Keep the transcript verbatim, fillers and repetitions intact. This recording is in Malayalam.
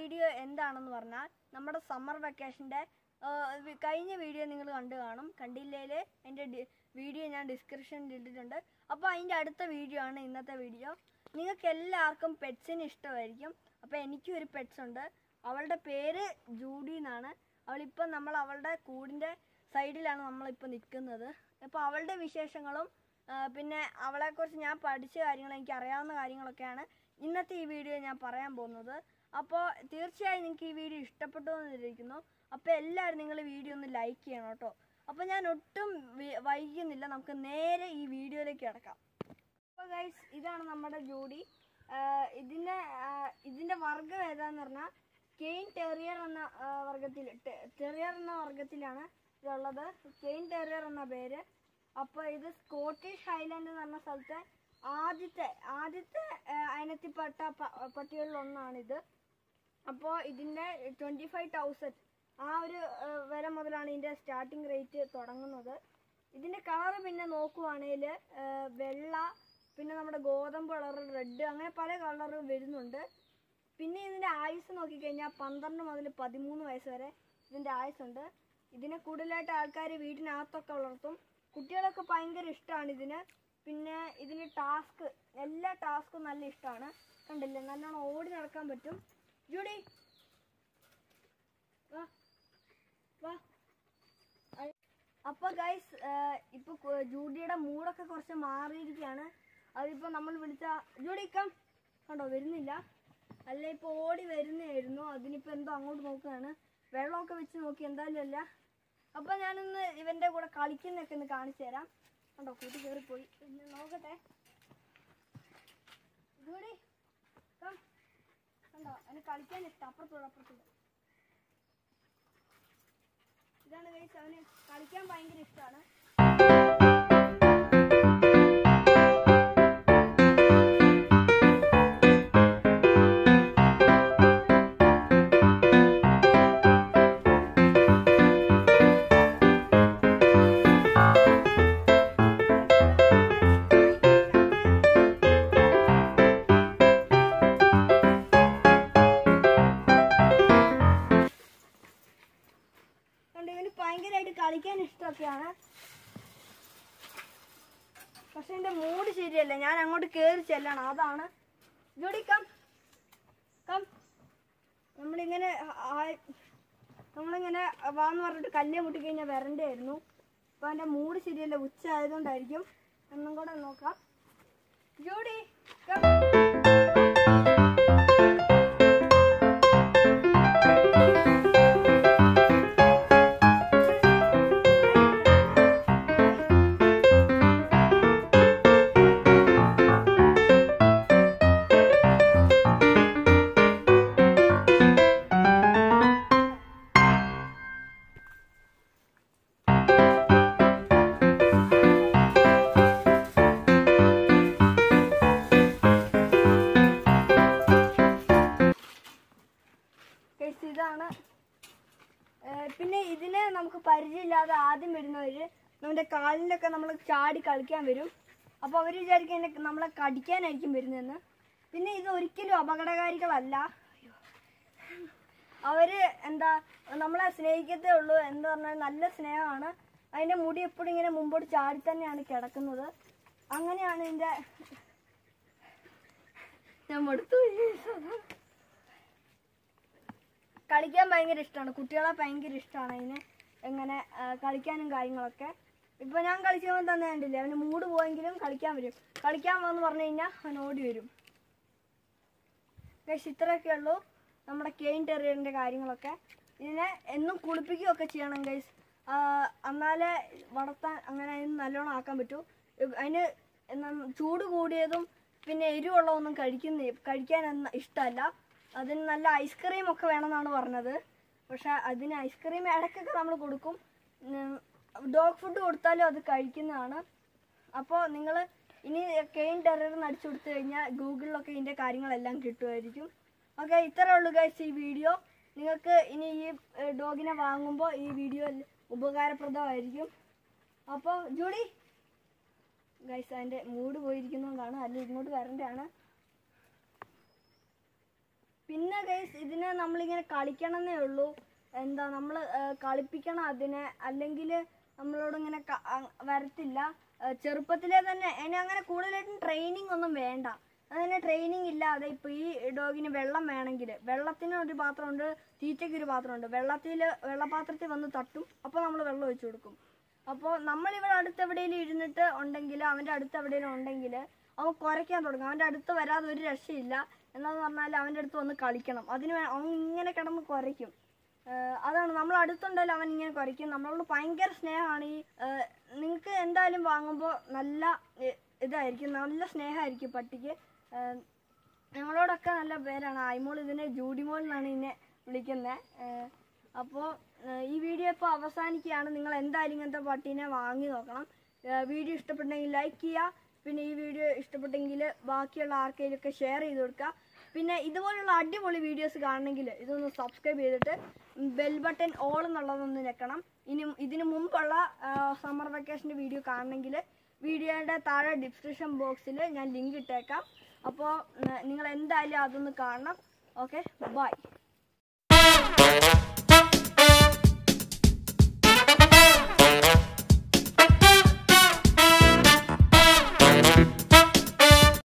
വീഡിയോ എന്താണെന്ന് പറഞ്ഞാൽ നമ്മുടെ സമ്മർ വെക്കേഷൻ്റെ കഴിഞ്ഞ വീഡിയോ നിങ്ങൾ കണ്ടു കാണും. കണ്ടില്ലെങ്കിൽ എൻ്റെ വീഡിയോ ഞാൻ ഡിസ്ക്രിപ്ഷനിൽ ഇട്ടിട്ടുണ്ട്. അപ്പോൾ അതിൻ്റെ അടുത്ത വീഡിയോ ആണ് ഇന്നത്തെ വീഡിയോ. നിങ്ങൾക്ക് എല്ലാവർക്കും പെറ്റ്സിന് ഇഷ്ടമായിരിക്കും. അപ്പോൾ എനിക്കും ഒരു പെറ്റ്സ് ഉണ്ട്. അവളുടെ പേര് ജൂഡി എന്നാണ്. അവളിപ്പോൾ നമ്മൾ അവളുടെ കൂടിൻ്റെ സൈഡിലാണ് നമ്മളിപ്പോൾ നിൽക്കുന്നത്. അപ്പോൾ അവളുടെ വിശേഷങ്ങളും പിന്നെ അവളെക്കുറിച്ച് ഞാൻ പഠിച്ച കാര്യങ്ങൾ, എനിക്ക് അറിയാവുന്ന കാര്യങ്ങളൊക്കെയാണ് ഇന്നത്തെ ഈ വീഡിയോ ഞാൻ പറയാൻ പോകുന്നത്. അപ്പോൾ തീർച്ചയായും നിങ്ങൾക്ക് ഈ വീഡിയോ ഇഷ്ടപ്പെട്ടു എന്നിരിക്കുന്നു. അപ്പോൾ എല്ലാവരും നിങ്ങൾ വീഡിയോ ഒന്ന് ലൈക്ക് ചെയ്യണം കേട്ടോ. അപ്പോൾ ഞാൻ ഒട്ടും വൈകുന്നില്ല, നമുക്ക് നേരെ ഈ വീഡിയോയിലേക്ക് കിടക്കാം. അപ്പോൾ ഗൈസ്, ഇതാണ് നമ്മുടെ ജോഡി. ഇതിൻ്റെ ഇതിൻ്റെ വർഗ്ഗം ഏതാന്ന് പറഞ്ഞാൽ കെയിൻ ടെറിയർ എന്ന വർഗ്ഗത്തിൽ ടെറിയർ എന്ന വർഗ്ഗത്തിലാണ് ഇതുള്ളത്. കെയിൻ ടെറിയർ എന്ന പേര്. അപ്പോൾ ഇത് സ്കോട്ടിഷ് ഹൈലാൻഡ് എന്ന് പറഞ്ഞ സ്ഥലത്തെ ആദ്യത്തെ ആദ്യത്തെ അയനത്തിൽപ്പെട്ട പട്ടികളിൽ ഒന്നാണിത്. അപ്പോൾ ഇതിൻ്റെ ട്വൻറ്റി ഫൈവ് തൗസൻഡ് ആ ഒരു വില മുതലാണ് ഇതിൻ്റെ സ്റ്റാർട്ടിങ് റേറ്റ് തുടങ്ങുന്നത്. ഇതിൻ്റെ കളറ് പിന്നെ നോക്കുവാണെങ്കിൽ വെള്ള, പിന്നെ നമ്മുടെ ഗോതമ്പ് കളർ, റെഡ്, അങ്ങനെ പല കളറ് വരുന്നുണ്ട്. പിന്നെ ഇതിൻ്റെ ആയുസ് നോക്കിക്കഴിഞ്ഞാൽ പന്ത്രണ്ട് മുതൽ പതിമൂന്ന് വയസ്സ് വരെ ഇതിൻ്റെ ആയുസുണ്ട്. ഇതിനെ കൂടുതലായിട്ട് ആൾക്കാർ വീടിനകത്തൊക്കെ വളർത്തും. കുട്ടികളൊക്കെ ഭയങ്കര ഇഷ്ടമാണ് ഇതിന്. പിന്നെ ഇതിന് ടാസ്ക്, എല്ലാ ടാസ്കും നല്ല ഇഷ്ടമാണ്. കണ്ടില്ലേ, നല്ലോണം ഓടി നടക്കാൻ പറ്റും. ജൂഡി വാ വാ. അപ്പോൾ ഗൈസ്, ഇപ്പോൾ ജൂഡിയുടെ മൂടൊക്കെ കുറച്ച് മാറിയിരിക്കുകയാണ്. അതിപ്പോൾ നമ്മൾ വിളിച്ച ജൂഡി കം, കണ്ടോ വരുന്നില്ല. അല്ല, ഇപ്പോൾ ഓടി വരുന്നതായിരുന്നു. അതിനിപ്പോൾ എന്തോ അങ്ങോട്ട് നോക്കുകയാണ്. വെള്ളമൊക്കെ വെച്ച് നോക്കി, എന്തായാലും അല്ല. അപ്പോൾ ഞാനൊന്ന് ഇവൻ്റെ കൂടെ കളിക്കുന്നതൊക്കെ ഒന്ന് കാണിച്ചു തരാം. കണ്ടോ, കൂട്ടി കയറിപ്പോയി. പിന്നെ നോക്കട്ടെ. ജൂഡി കം, കണ്ടോ അവന് കളിക്കാൻ ഇഷ്ടം. അപ്പുറത്തോട് അപ്പുറത്തോട്. ഇതാണ് ഗൈസ്, അവന് കളിക്കാൻ ഭയങ്കര ഇഷ്ടമാണ്. ഭയങ്കരമായിട്ട് കളിക്കാൻ ഇഷ്ടമൊക്കെയാണ്. പക്ഷെ എൻ്റെ മൂഡ് ശരിയല്ല. ഞാൻ അങ്ങോട്ട് കയറി ചെല്ലണം, അതാണ്. ജോഡി കം കം. നമ്മളിങ്ങനെ നമ്മളിങ്ങനെ വാന്ന് പറഞ്ഞിട്ട് കല്ല് മുട്ടിക്കഴിഞ്ഞാൽ വരണ്ടായിരുന്നു. അപ്പോൾ എൻ്റെ മൂഡ് ശരിയല്ല, ഉച്ച ആയതുകൊണ്ടായിരിക്കും. ഒന്നും കൂടെ നോക്കാം. ജോഡി കം. ഇതാണ്. പിന്നെ ഇതിനെ നമുക്ക് പരിചയമില്ലാതെ ആദ്യം വരുന്നവർ നമ്മുടെ കാലിലൊക്കെ നമ്മൾ ചാടി കളിക്കാൻ വരും. അപ്പോൾ അവർ വിചാരിക്കും എന്നെ നമ്മളെ കടിക്കാനായിരിക്കും വരുന്നതെന്ന്. പിന്നെ ഇത് ഒരിക്കലും അപകടകാരികളല്ല. അവർ എന്താ നമ്മളെ സ്നേഹിക്കത്തേ ഉള്ളൂ. എന്താ പറഞ്ഞാൽ നല്ല സ്നേഹമാണ്. അതിൻ്റെ മുടി എപ്പോഴും ഇങ്ങനെ മുമ്പോട്ട് ചാടി തന്നെയാണ് കിടക്കുന്നത്. അങ്ങനെയാണ് ഇതിൻ്റെ. ഞാൻ മടുത്തു. കളിക്കാൻ ഭയങ്കര ഇഷ്ടമാണ്. കുട്ടികളെ ഭയങ്കര ഇഷ്ടമാണ് അതിന് എങ്ങനെ കളിക്കാനും കാര്യങ്ങളൊക്കെ. ഇപ്പോൾ ഞാൻ കളിക്കുമ്പോൾ തന്നെ കണ്ടില്ലേ, അവന് മൂഡ് പോയെങ്കിലും കളിക്കാൻ വരും. കളിക്കാൻ പോകുമെന്ന് പറഞ്ഞു കഴിഞ്ഞാൽ അവൻ ഓടി വരും. ഗൈസ്, ഇത്രയൊക്കെ ഉള്ളൂ നമ്മുടെ കെയിൻ ടെറിയറിൻ്റെ കാര്യങ്ങളൊക്കെ. ഇതിനെ എന്നും കുളിപ്പിക്കുകയൊക്കെ ചെയ്യണം ഗൈസ്. എന്നാലേ വളർത്താൻ അങ്ങനെ അതിന് നല്ലോണം ആക്കാൻ പറ്റൂ. അതിന് ചൂട് കൂടിയതും പിന്നെ എരിവുള്ളതൊന്നും കഴിക്കുന്ന കഴിക്കാൻ ഇഷ്ടമല്ല. അതിന് നല്ല ഐസ്ക്രീം ഒക്കെ വേണമെന്നാണ് പറഞ്ഞത്. പക്ഷെ അതിന് ഐസ്ക്രീം ഇടയ്ക്കൊക്കെ നമ്മൾ കൊടുക്കും. ഡോഗ് ഫുഡ് കൊടുത്താലും അത് കഴിക്കുന്നതാണ്. അപ്പോൾ നിങ്ങൾ ഇനി കെയിൻ ടെറിയർ അടിച്ചു കൊടുത്തു കഴിഞ്ഞാൽ ഗൂഗിളിലൊക്കെ ഇതിൻ്റെ കാര്യങ്ങളെല്ലാം കിട്ടുമായിരിക്കും. ഓക്കെ, ഇത്രയേ ഉള്ളൂ ഗൈസ് ഈ വീഡിയോ. നിങ്ങൾക്ക് ഇനി ഈ ഡോഗിനെ വാങ്ങുമ്പോൾ ഈ വീഡിയോ ഉപകാരപ്രദമായിരിക്കും. അപ്പോൾ ജൂഡി ഗൈസ്, അതിൻ്റെ മൂഡ് പോയിരിക്കുന്നതുകൊണ്ടാണ്, അല്ലെങ്കിൽ ഇങ്ങോട്ട് വരേണ്ടതാണ്. പിന്നെ ഗൈസ് ഇതിനെ നമ്മളിങ്ങനെ കളിക്കണമെന്നേ ഉള്ളൂ. എന്താ നമ്മൾ കളിപ്പിക്കണം അതിനെ, അല്ലെങ്കിൽ നമ്മളോട് ഇങ്ങനെ വരത്തില്ല. ചെറുപ്പത്തിലെ തന്നെ അതിന് അങ്ങനെ കൂടുതലായിട്ടും ട്രെയിനിങ് ഒന്നും വേണ്ട. അങ്ങനെ ട്രെയിനിങ് ഇല്ലാതെ ഇപ്പോൾ ഈ ഡോഗിന് വെള്ളം വേണമെങ്കിൽ വെള്ളത്തിന് ഒരു പാത്രമുണ്ട്, തീറ്റയ്ക്ക് ഒരു പാത്രമുണ്ട്. വെള്ളത്തിൽ വെള്ളപാത്രത്തിൽ വന്ന് തട്ടും, അപ്പോൾ നമ്മൾ വെള്ളം ഒഴിച്ചു കൊടുക്കും. അപ്പോൾ നമ്മളിവിടെ അടുത്ത് എവിടെയെങ്കിലും ഇരുന്നിട്ട് ഉണ്ടെങ്കിൽ, അവൻ്റെ അടുത്ത് എവിടെയെങ്കിലും ഉണ്ടെങ്കിൽ അവൻ കുരയ്ക്കാൻ തുടങ്ങും. അവൻ്റെ അടുത്ത് വരാതെ ഒരു രക്ഷയില്ല. എന്താണെന്ന് പറഞ്ഞാൽ അവൻ്റെ അടുത്ത് വന്ന് കളിക്കണം. അതിന് അവൻ ഇങ്ങനെ കിടന്ന് കുരയ്ക്കും. അതാണ്, നമ്മൾ അടുത്തുണ്ടെങ്കിൽ അവൻ ഇങ്ങനെ കുരയ്ക്കും. നമ്മളോട് ഭയങ്കര സ്നേഹമാണ്. ഈ നിങ്ങൾക്ക് എന്തായാലും വാങ്ങുമ്പോൾ നല്ല ഇതായിരിക്കും, നല്ല സ്നേഹമായിരിക്കും പട്ടിക്ക്. ഞങ്ങളോടൊക്കെ നല്ല പേരാണ്. ഐമോൾ ഇതിനെ ജൂഡിമോൾ എന്നാണ് ഇതിനെ വിളിക്കുന്നത്. അപ്പോൾ ഈ വീഡിയോ ഇപ്പോൾ അവസാനിക്കുകയാണ്. നിങ്ങൾ എന്തായാലും ഇങ്ങനത്തെ പട്ടീനെ വാങ്ങി നോക്കണം. വീഡിയോ ഇഷ്ടപ്പെട്ടെങ്കിൽ ലൈക്ക് ചെയ്യുക. പിന്നെ ഈ വീഡിയോ ഇഷ്ടപ്പെട്ടെങ്കിൽ ബാക്കിയുള്ള ആർക്കെങ്കിലുമൊക്കെ ഷെയർ ചെയ്ത് കൊടുക്കുക. പിന്നെ ഇതുപോലുള്ള അടിപൊളി വീഡിയോസ് കാണണമെങ്കിൽ ഇതൊന്ന് സബ്സ്ക്രൈബ് ചെയ്തിട്ട് ബെൽ ബട്ടൺ ഓൾ എന്നുള്ളതൊന്ന് ഞെക്കണം. ഇനി ഇതിന് മുമ്പുള്ള സമ്മർ വെക്കേഷൻ്റെ വീഡിയോ കാണണമെങ്കിൽ വീഡിയോയുടെ താഴെ ഡിസ്ക്രിപ്ഷൻ ബോക്സിൽ ഞാൻ ലിങ്ക് ഇട്ടേക്കാം. അപ്പോൾ നിങ്ങൾ എന്തായാലും അതൊന്ന് കാണണം. Okay, by.